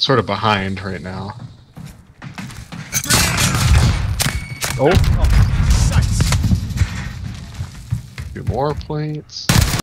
sort of behind right now. Oh. Two more plates.